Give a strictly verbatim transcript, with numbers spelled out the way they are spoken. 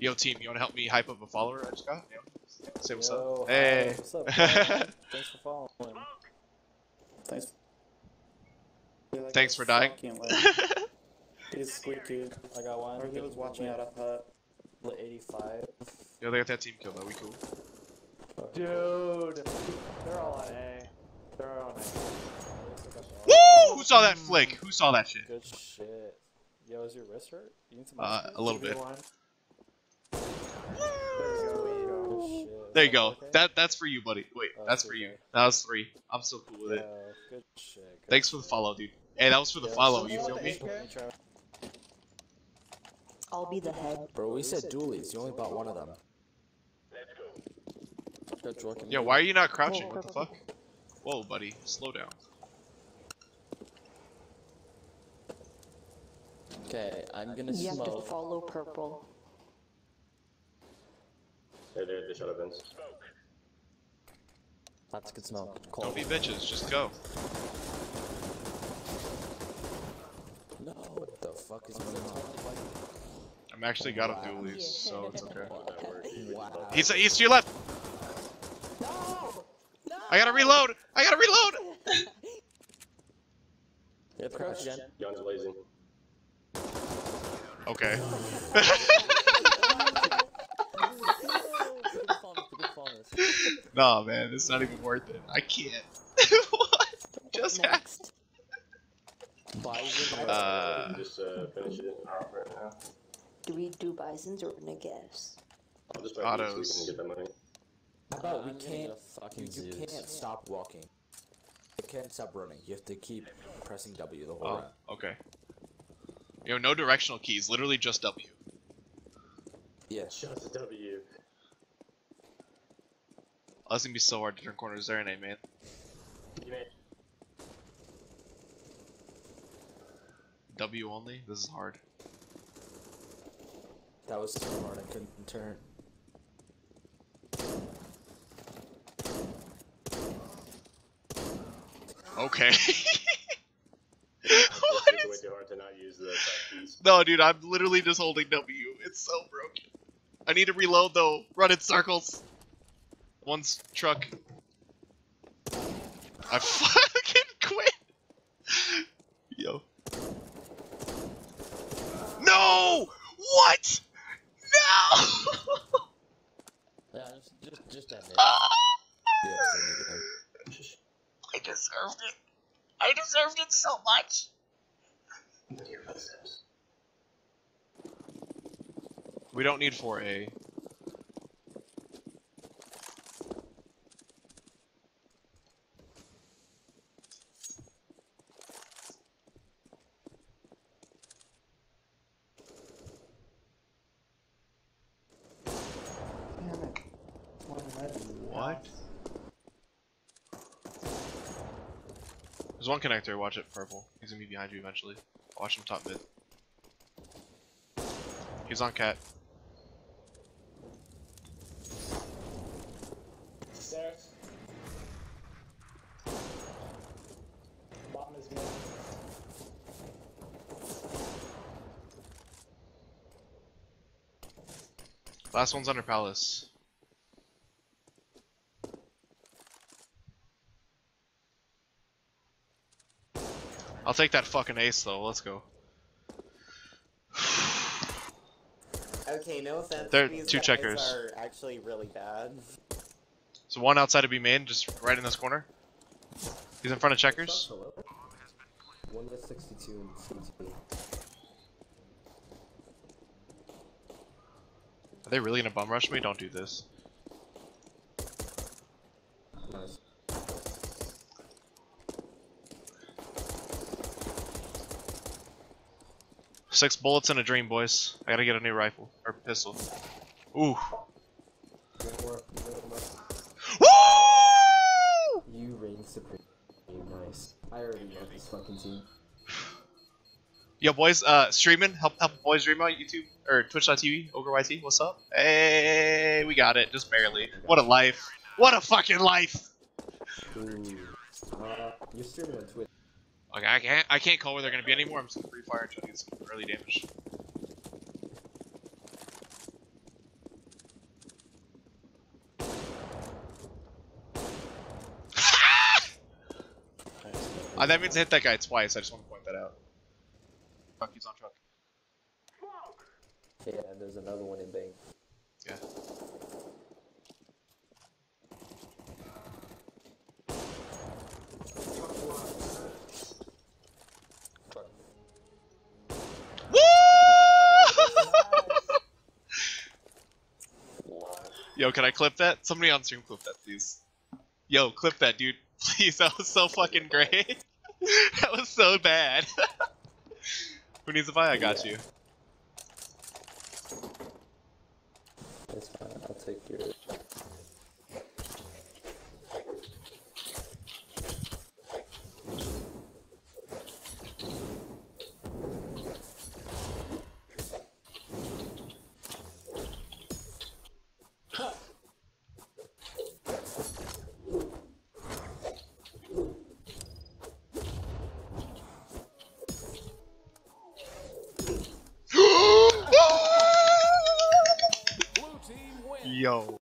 Yo, team, you want to help me hype up a follower I just got? Yeah. Say what's Yo, up. Hey. hi, what's up, thanks for following. Thanks. Like Thanks for dying. He's sweet dude. I got one. Or he was watching out of hut. eighty-five. Yo, they got that team kill though. We cool. Dude, they're all on A. They're all on A. Woo! Who saw that flick? Who saw that shit? Good shit. Yo, is your wrist hurt? You need some Uh, a little bit. One. There you go. That that's for you, buddy. Wait, Oh, that's for okay. you. That was three. I'm so cool with Yo, it. good shit. Good Thanks for the shit. follow, dude. Hey, that was for the Yo, follow. so You feel what me? the- I'll be the head. Bro, we said dualies. You only bought one of them. Let's go. Yo, why are you not crouching? What the fuck? Whoa, buddy. Slow down. Okay, I'm gonna You have to smoke. follow purple. Hey, they, they shot up Vince. That's a good smoke. Don't Cold. be bitches. Just go. No, what the fuck is going on? I'm actually got him dualies, so it's okay. Wow. He's he's to your left. No! No! I gotta reload. I gotta reload. Yeah, crouch again. John's lazy. Okay. Nah, man, it's not even worth it. I can't. What just happened? Bison. Uh, Just uh, finish it off right now. Do we do bisons or negev? I'll just buy Autos. so we can get that money. How about we I'm can't? gonna fucking You, you Zeus. can't stop walking. You can't stop running. You have to keep pressing W the whole oh, round. okay. Yo, no directional keys. Literally just W. Yes. Shot the W. Oh, that's gonna be so hard to turn corners there, ain't it, man? You made W only? This is hard. That was so hard. I couldn't turn. Okay. It's What way is... too hard to not use the keys. No, dude, I'm literally just holding W. It's so broken. I need to reload though. Run in circles. One's truck. I fucking quit. Yo. No! What? No! Yeah, just just just end it. Ah! Yeah, just end it. I deserved it. I deserved it so much. Your footsteps. We don't need four A. What? There's one connector, watch it, purple. He's gonna be behind you eventually. Watch him top mid. He's on cat. Stairs. Bottom is mid. Last one's under palace. I'll take that fucking ace though, let's go. Okay, no offense. There are these two guys checkers. are actually really bad. So one outside of B main, just right in this corner. He's in front of checkers. One with sixty-two and C T. Are they really gonna bum rush me? Don't do this. Nice. Six bullets and a dream, boys. I gotta get a new rifle. Or pistol. Ooh. Good work. Good work. Woo! You reign supreme. Nice. I already love this fucking team. Yo, boys, uh, streaming. Help, help boys stream on YouTube or Twitch dot T V. Ogre Y T. What's up? Hey, we got it. Just barely. What a life. What a fucking life. Ooh. Uh, you're streaming on Twitch. Okay, I can't. I can't call where they're gonna be anymore. I'm just gonna free fire and try to get some early damage. Uh, that means I hit that guy twice. I just want to point that out. Fuck, he's on truck. Yeah, and there's another one in bank. Yeah. Yo, can I clip that? Somebody on stream clip that, please. Yo, clip that, dude. Please, that was so fucking great. That was so bad. Who needs a buy? I got you. It's fine, I'll take yours. Yo.